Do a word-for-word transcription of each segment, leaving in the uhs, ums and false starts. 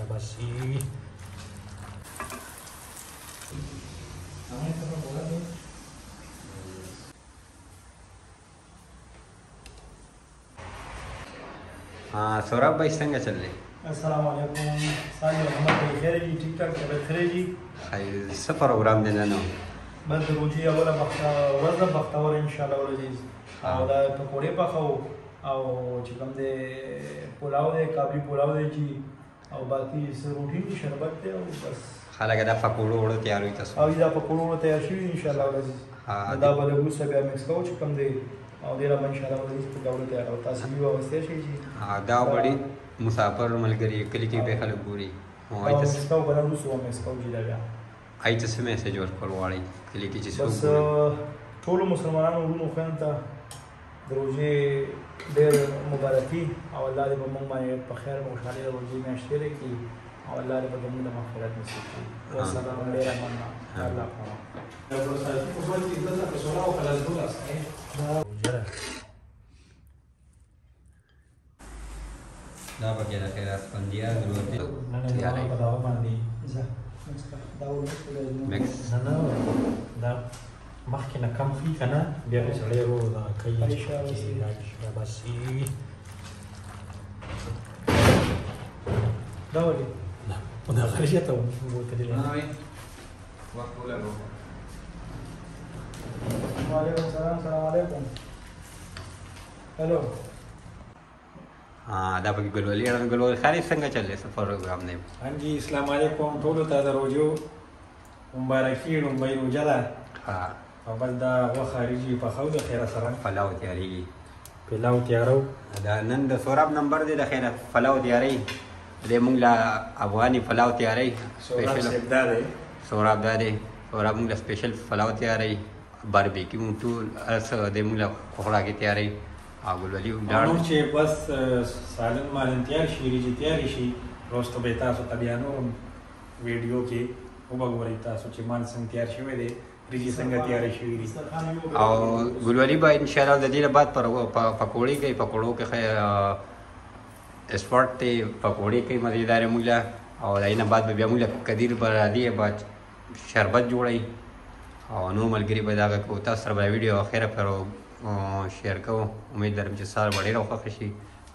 masih. हाँ सौरभ भाई संग चल रहे अस्सलाम वालेकुम सारी मोहम्मद भाई खैर जी ठीक ठाक चल रहे जी हाय सब प्रोग्राम देना ना बस रोजी अवला बख्ता वरदा बख्ता और इंशाल्लाह और जी और पकोड़े पकाओ और चिकन दे पुलाव दे काबली पुलाव दे जी और बाकी से रोटी की शरबत दे और बस खाला के दफा कोड़ो ओड़ो तैयार हुई तो अब इधर पकोड़ों तैयार शुरू इंशाल्लाह और जी हाँ दा वाले वो सब मिक्स करो चिकन दे और देरा इंशाल्लाह और जी पकोड़े तैयार होता है भी अवस्था है जी हाँ दा बड़ी मुसाफिर मलगरी कली की पे खल पूरी आई तो इसका बड़ा रूसो में इसका जी लगा आई तो से मैसेज और कॉल वाली कली की चीज बस टोलो मुसलमानों ورونو خنته دروځي ډېر مبارکي او الله دې په موږ باندې په خیر او خوشحالي روزي میاشتې لري او الله دې په موږ د مغفرت نصیب کړي والسلام ډېر مننه الله دا بګیره کې راس پندیا ضرورت تیار ہے مکس نه دا مخکې نه کم خي کنه بیا به سړی ورو دا کوي چې باسي دا ولې دا خرجه ته بوتلې نه وي وخت ولرو وعلیکم السلام السلام علیکم हेलो हाँ دا बगी गलवली अड़न गलवली खाली संग चल रहे सफर प्रोग्राम ने हाँ जी अस्सलाम वालेकुम टोलो ता रोजो मुबारकी रुंबई रोजला हाँ او بل دا و خارجي په خو د خیره سره فلاو تیاری پلاو تیارو دا نن د سوراب نمبر دی د خیره فلاو تیاری د مونږ لا افغاني فلاو تیاری سپیشل دا دی سوراب دا دی سوراب مونږ سپیشل فلاو تیاری باربیکیو ټول اس د مونږ لا خوړه کی تیاری او ګلولي دا نو چې بس سالن مالن تیار شي ریجی تیار شي روستو به تاسو ته بیانو ویډیو کې وګورئ تاسو چې مان څنګه تیار شوی دی ریجی څنګه تیار شوی دی او ګلولي به ان شاء الله د دې بعد پر پکوړی کوي پکوړو کې اسپورت ته پکوړی کوي مزیدار مونږ او داینه بعد بیا مونږ کدیر پر دی بعد شربت جوړی او نو ملګری به دا کو تاسو سره ویډیو اخره پر شیر کوم امید لرم چې سار وړي راخه شي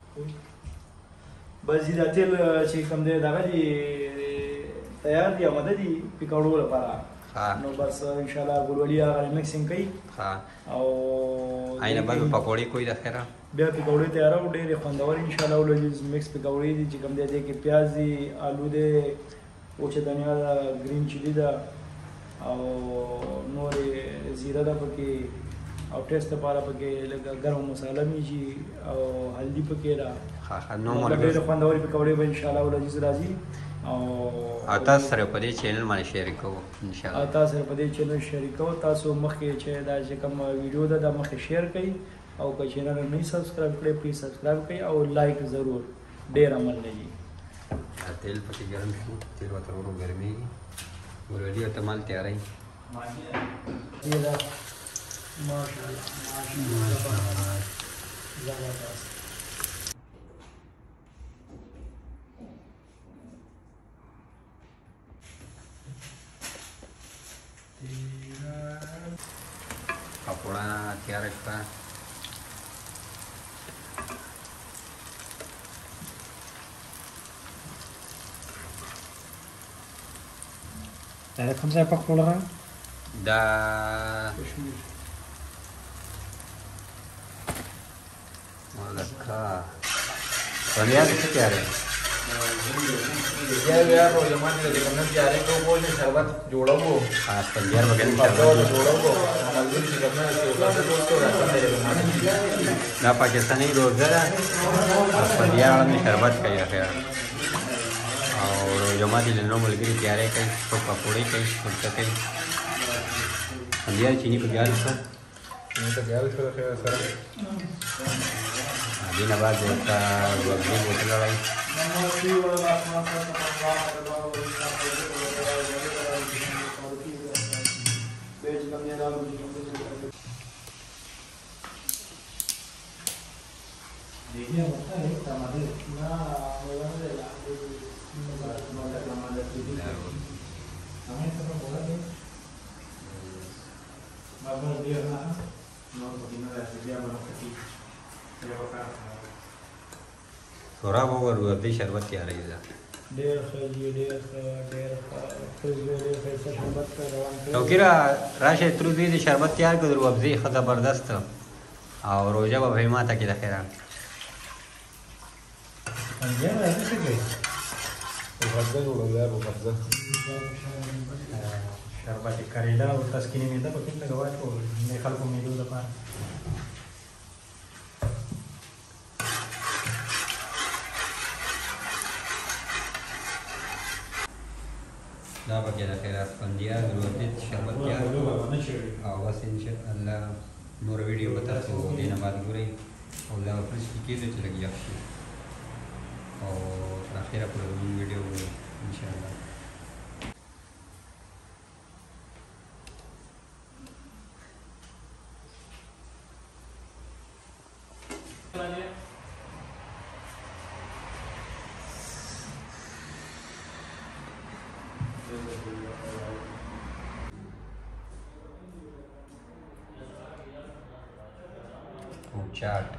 بس دا تل چې کوم دی دا غي تیار دی آماده دی پکوړو لپاره نو بس ان شاء الله ګلولي هغه میکسینګ کوي ها او آینه بعد پکوړی کوي د خیره بیا پکوړی تیار او ډېر خوندور ان شاء الله ولې میکس پکوړی دي چې کوم دی کې پیاز دي آلو دي او چې دنیا دا گرین چلی دا او نور زیره دا پکې او ټیسټ لپاره پکې لږه ګرم مصالحه میږي او هلدی پکې را ها ها نو مور ډېر خوندور پکوړی به ان شاء الله ولې راځي او تاسو سره په دې چینل باندې شیر کوو ان شاء الله تاسو سره په دې چینل شیر کوو تاسو مخکې چې دا چې کوم ویډیو ده دا مخکې شیر کړئ او که چینل نه سبسکرایب کړئ پلیز سبسکرایب کړئ او لایک ضرور ډیر عمل لګي تیل پکې ګرم شو تیل وته ورو ګرمي ګلولي ته مال تیارای ماشاءالله ماشاءالله زبردست پکوړه تیار کړه دا کوم ځای پکوړه دا ولکه پنیر څه تیار دی Ya ya kalau zaman kita kena cari tu pun sahabat jodoh bu. Ah, penjara bagian Jodoh jodoh bu. Kalau kita kena sahabat tu rasa dari mana? دا پاکستاني روزه ده پنجره باندې شربت کوي اخر او جمعه دي نو ملګری تیارې کوي په پکوړې کوي څه کوي پنجره چینی په ګال څه Ini terjadi sudah saya sekarang. دینه بعد دا وګړي بوتل راي देखिए होता है टमाटर इतना होगा ना थोड़ा बहुत रोटी शरबत तैयार है ډېر ښه دي ډېر ښه ډېر ښه ډېر ښایسته شربت روان کړی تو کیرا راشه تر دې دې شربت تیار کړو ابزي خه زبردست او روزه به ما ته کې د خیره انجام راځي څه کوي وغزل وغزل وغزل شربت کریلا او تسکینی مې ده په کې لګوای ټول نه خلکو مې دوه لپاره دا پکې د خیره اسپندیا ضرورت شربت تیار او بس ان شاء الله نور ویډیو به تاسو دینه بعد ګورئ او دا پرس کې دې چې لګیا شي او تر اخره پورې ویډیو ان شاء الله चाट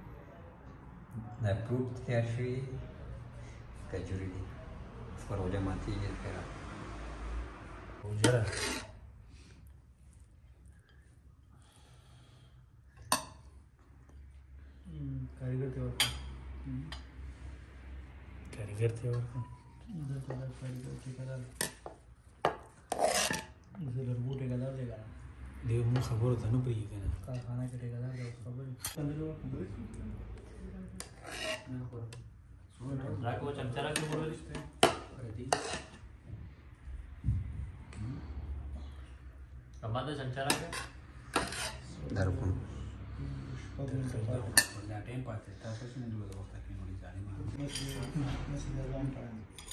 دا فروټ تیار شوي کجوري دي فروجه ماتېږي خیره وجره کاریګر ته ورکړه کاریګر ته ورکړه دلته دا کاریګر چې کړه زه لرګو ټیکهدار دی کنه دیو مو خبرو ته نه پوهېږي که نه کارخانه کې ټیکهدار دی اوس خبرې राखो चमचा राखो बोलो कमाल चमचा राखो درکو टाइम पास है तापस में जो वक्त की नोड़ी जाने में مس مس نظام